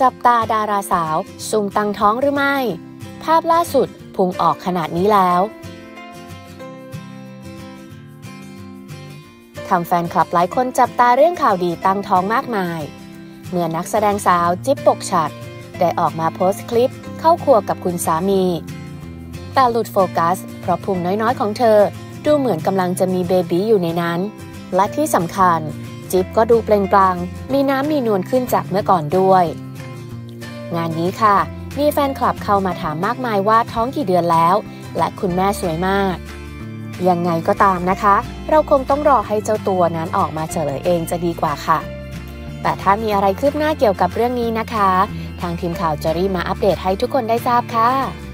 จับตาดาราสาวซุ่มตั้งท้องหรือไม่ภาพล่าสุดพุงออกขนาดนี้แล้วทำแฟนคลับหลายคนจับตาเรื่องข่าวดีตั้งท้องมากมายเมื่อนักแสดงสาวจิ๊บปกฉัตรได้ออกมาโพสต์คลิปเข้าครัวกับคุณสามีแต่หลุดโฟกัสเพราะพุงน้อยๆของเธอดูเหมือนกำลังจะมีเบบี้อยู่ในนั้นและที่สำคัญจิ๊บก็ดูเปล่งปลั่งมีน้ำมีนวลขึ้นจากเมื่อก่อนด้วยงานนี้ค่ะมีแฟนคลับเข้ามาถามมากมายว่าท้องกี่เดือนแล้วและคุณแม่สวยมากยังไงก็ตามนะคะเราคงต้องรอให้เจ้าตัวนั้นออกมาเฉลยเองจะดีกว่าค่ะแต่ถ้ามีอะไรคืบหน้าเกี่ยวกับเรื่องนี้นะคะทางทีมข่าวจะรีบมาอัปเดตให้ทุกคนได้ทราบค่ะ